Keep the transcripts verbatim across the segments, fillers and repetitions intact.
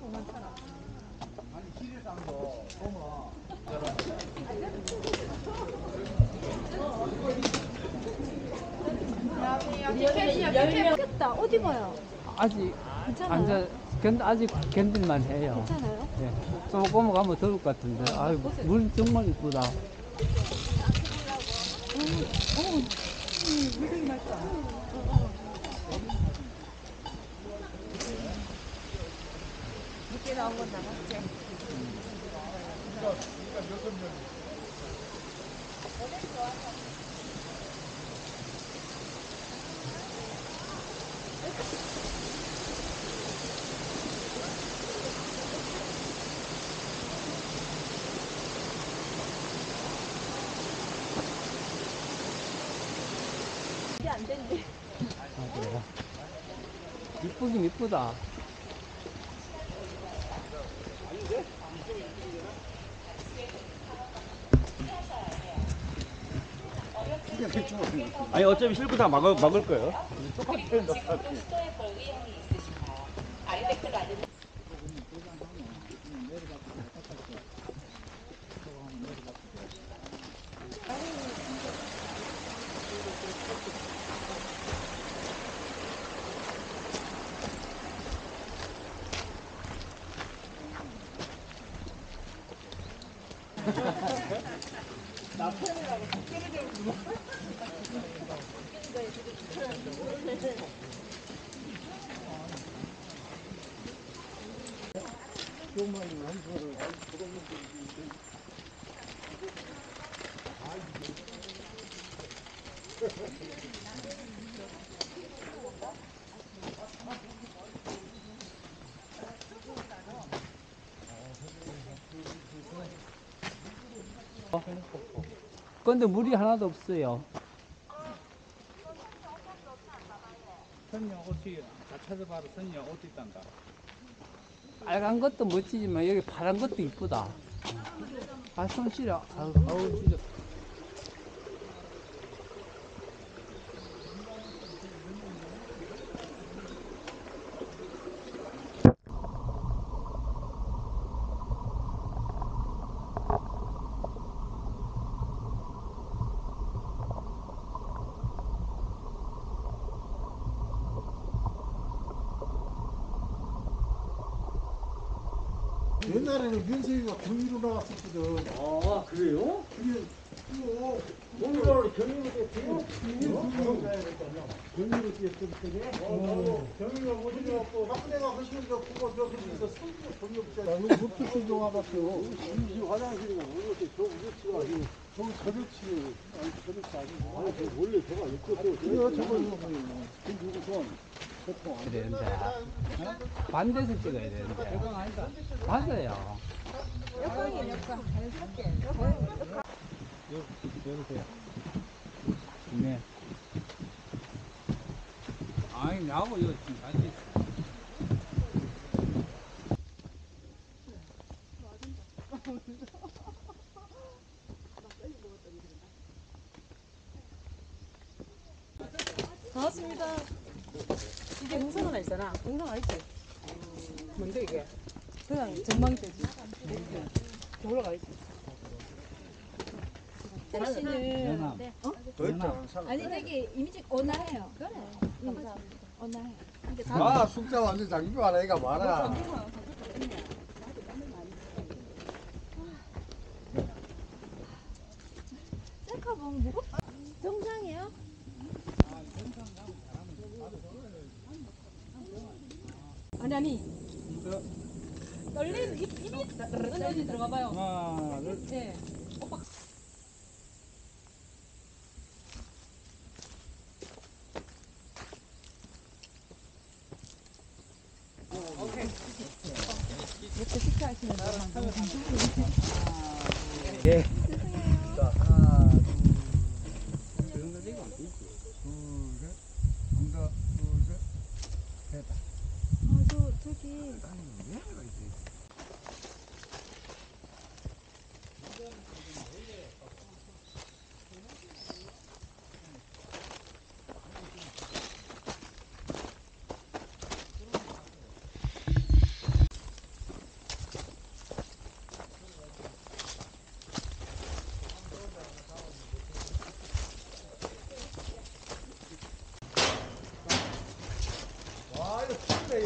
아니 길에서 한 거 보면 겠다. 어디 봐요? 아직 괜찮아요? 앉아 견 아직 견딜만 해요. 괜찮아요? 네. 조금 가면 더울 것 같은데. 아유, 물 정말 이쁘다. 늦게 나온 건 남았지? 이게 안 된대. 아, 그래요? 이쁘긴 이쁘다. 아니 어차피 실고 다 막을, 막을 거예요. 근데 물이 하나도 없어요. 선녀 옷이 다 찾아봐도 선녀 옷 있단다. 빨간 것도 멋지지만 여기 파란 것도 이쁘다. 아, 손 시려. 아우, 아우, 시려. 옛날에는 면세기가 경위로 나왔었거든. 아 그래요? 그게 그거 오늘날 경유로 됐어요? 경위로 뛰었던 때에 경위가 못해갖고 학내가 하시는 거 그거 저 그래서 손도 돈이 없잖아. 이거 못도 신경 와봤어요. 이 화장실이고 모르겠어요. 저 우리치가 아니고 저거 저렇지. 아니 저렇지 아니고. 아니 저 원래 저거 있었어요. 그래요 저거 이거 뭐예요. 누구선 보통 안 되는데. 반대에서 찍어야 되는데. 맞아요. 역광이 역광. 여보세요. 네. 아니, 나하고 이거 지금 같이 있어. 고맙습니다. 이게 동상 하나 있잖아. 동상 알지? 뭔데 이게? 그냥 전망대지. 이렇게 올라가 있지. 택시는 연합. 네. 어? 연합. 아니 저기 이미지 온화해요. 그래. 감사합니다. 온화해. 아 숙자 완전 장비 안 해가 많아. 셀카 보면 무겁다. 정상이에요? 아니 아니. 떨리는 입 입이 떨리 들어가 봐요. 하나, 둘. 예. 오빠. 이렇게 식사하시는 분. 네. 자 하나 둘 정도 되고 안 되지. 둘 셋. 한다 둘 셋. 됐다. 아, 저 저기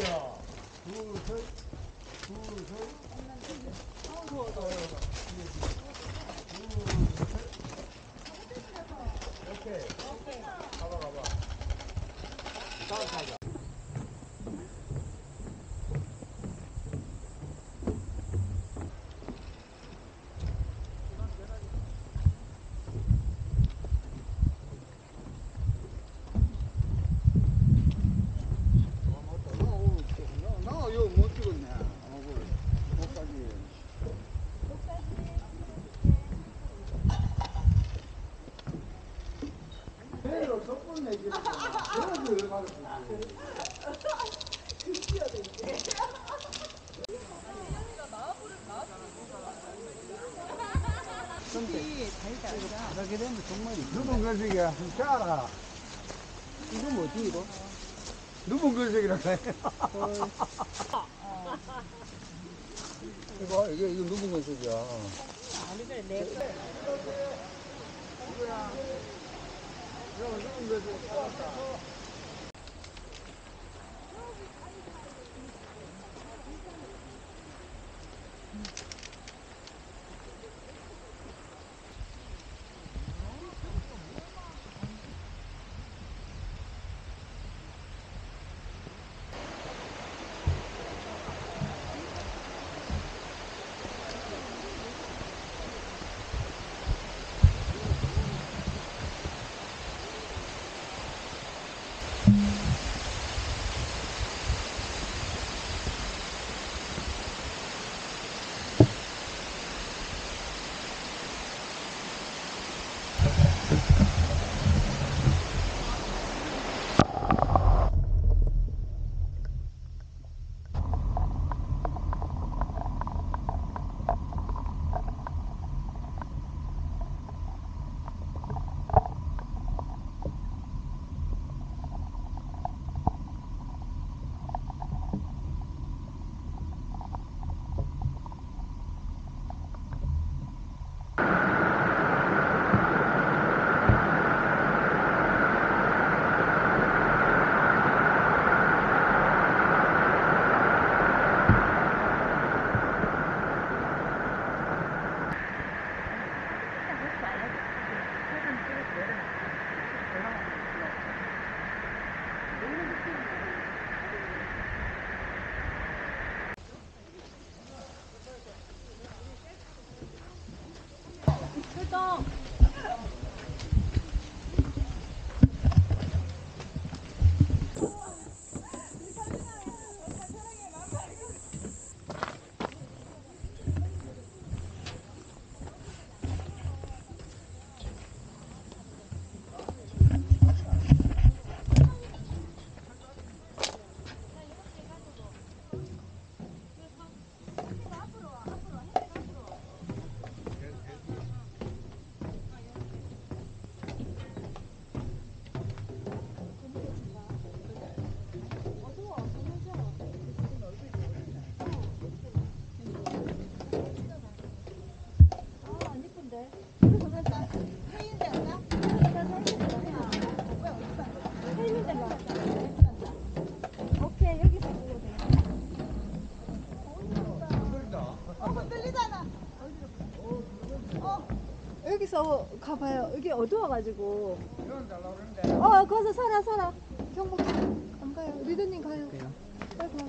나 이거 못 찍었네. 어, 그, 목까지. 배로 석분 내기로. 그래서 왜 받았지? 그렇게 되면 정말 누군 걸색이야? 진짜 알아. 이거 뭐지 이거? 누군 걸색이라 해. 이거 이게 이거 누군 걸색이야? 여기서 가봐요. 여기 어두워가지고. 어, 거기서 서라, 서라. 경복 안 가요. 리더님 가요. 빨리 가.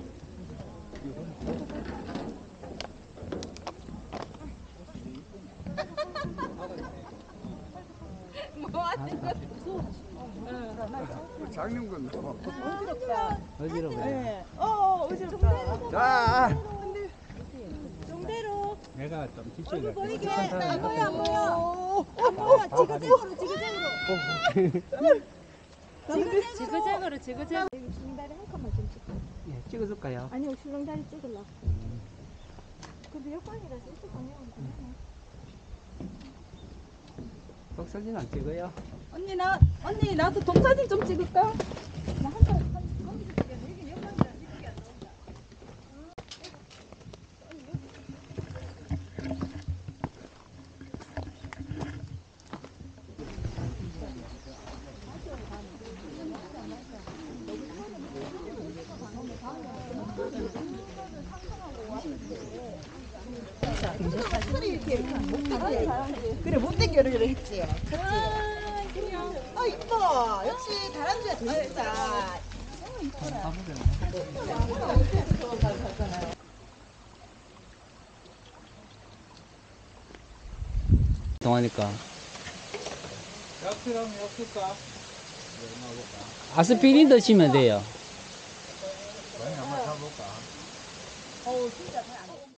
장님군. 어지러워. 네. 어, 어, 어지럽다. 자. 정대로. 내가 좀 얼굴 뒤쪽에 보이게. 안 보여, 안 보여. 안 보여. 지그재그로, 지그재그로. 지그, 지그재그로, 지그재그로. 여기 줄다리 한 칸만 좀 찍고. 예, 찍어줄까요? 아니요, 줄렁다리 찍을라. 근데 역광이라서 이쪽 방향은 되나? 독사진 안 찍어요? 언니 나 언니 나도 동사진 좀 찍을까? 나 한 번 한 거기서 찍어. 이게 역광이라 이렇게 안 나온다. 응. 이렇게 이렇게 못 당겨. 그래 못 당겨 이렇게 했지. 그치? 아 이뻐. 역시 다람쥐가 제일 이쁘다. 동하니까. 약수라면 약수까? 아스피린 드시면 돼요. 많이 한번 사볼까? 어우 진짜 잘 안 돼.